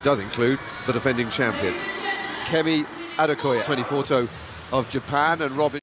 does include the defending champion Kemi Adekoya, 20 photo of Japan, and Robin